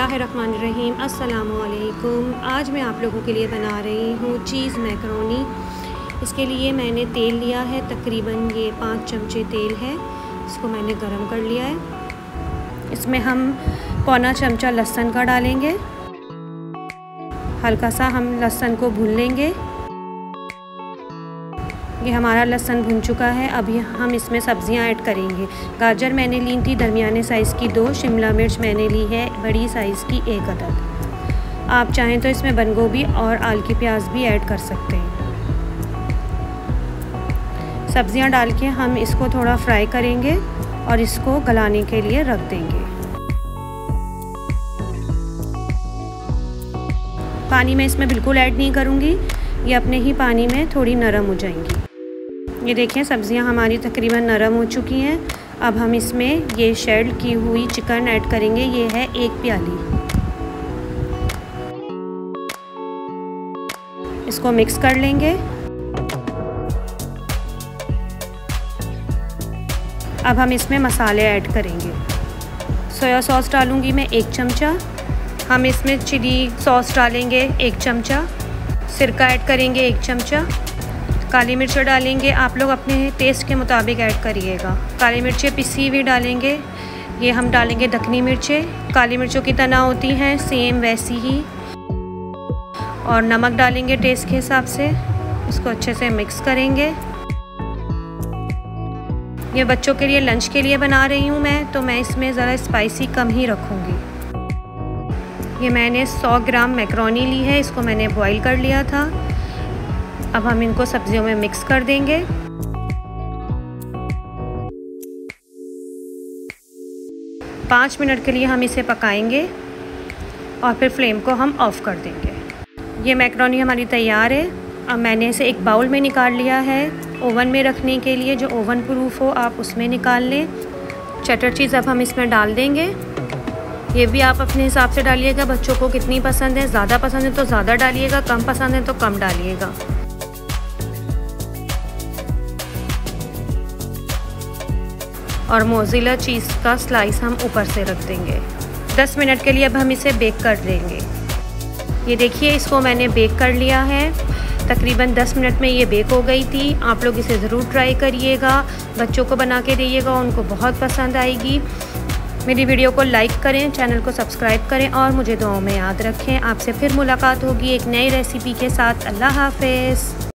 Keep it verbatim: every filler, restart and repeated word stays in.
बिस्मिल्लाहिर्रहमानिर्रहीम। अस्सलामुअलैकुम। आज मैं आप लोगों के लिए बना रही हूँ चीज़ मैकरोनी। इसके लिए मैंने तेल लिया है, तकरीबन ये पाँच चमचे तेल है। इसको मैंने गरम कर लिया है। इसमें हम पौना चमचा लहसुन का डालेंगे। हल्का सा हम लहसुन को भून लेंगे। ये हमारा लहसुन भुन चुका है। अभी हम इसमें सब्जियां ऐड करेंगे। गाजर मैंने ली थी दरमियाने साइज़ की दो, शिमला मिर्च मैंने ली है बड़ी साइज़ की एक अदद। आप चाहें तो इसमें बंद गोभी और आल की प्याज भी ऐड कर सकते हैं। सब्जियां डाल के हम इसको थोड़ा फ्राई करेंगे और इसको गलाने के लिए रख देंगे। पानी मैं इसमें बिल्कुल ऐड नहीं करूँगी, ये अपने ही पानी में थोड़ी नरम हो जाएंगी। ये देखें सब्जियां हमारी तकरीबन नरम हो चुकी हैं। अब हम इसमें ये शेल्ड की हुई चिकन ऐड करेंगे। ये है एक प्याली। इसको मिक्स कर लेंगे। अब हम इसमें मसाले ऐड करेंगे। सोया सॉस डालूंगी मैं एक चमचा। हम इसमें चिली सॉस डालेंगे एक चमचा। सिरका ऐड करेंगे एक चमचा। काली मिर्च डालेंगे, आप लोग अपने टेस्ट के मुताबिक ऐड करिएगा। काली मिर्चें पिसी हुई डालेंगे। ये हम डालेंगे दखनी मिर्चें, काली मिर्चों की तना होती हैं सेम वैसी ही। और नमक डालेंगे टेस्ट के हिसाब से। इसको अच्छे से मिक्स करेंगे। ये बच्चों के लिए लंच के लिए बना रही हूँ मैं, तो मैं इसमें ज़रा स्पाइसी कम ही रखूँगी। ये मैंने सौ ग्राम मैकरोनी ली है, इसको मैंने बॉईल कर लिया था। अब हम इनको सब्जियों में मिक्स कर देंगे। पाँच मिनट के लिए हम इसे पकाएंगे और फिर फ्लेम को हम ऑफ़ कर देंगे। ये मैकरोनी हमारी तैयार है। अब मैंने इसे एक बाउल में निकाल लिया है। ओवन में रखने के लिए जो ओवन प्रूफ हो आप उसमें निकाल लें। चटर चीज़ अब हम इसमें डाल देंगे। ये भी आप अपने हिसाब से डालिएगा, बच्चों को कितनी पसंद है। ज़्यादा पसंद है तो ज़्यादा डालिएगा, कम पसंद है तो कम डालिएगा। और मोज़रेला चीज़ का स्लाइस हम ऊपर से रख देंगे। दस मिनट के लिए अब हम इसे बेक कर देंगे। ये देखिए इसको मैंने बेक कर लिया है। तकरीबन दस मिनट में ये बेक हो गई थी। आप लोग इसे ज़रूर ट्राई करिएगा, बच्चों को बना के दीजिएगा, उनको बहुत पसंद आएगी। मेरी वीडियो को लाइक करें, चैनल को सब्सक्राइब करें और मुझे दुआओं में याद रखें। आपसे फिर मुलाकात होगी एक नई रेसिपी के साथ। अल्लाह हाफ़िज़।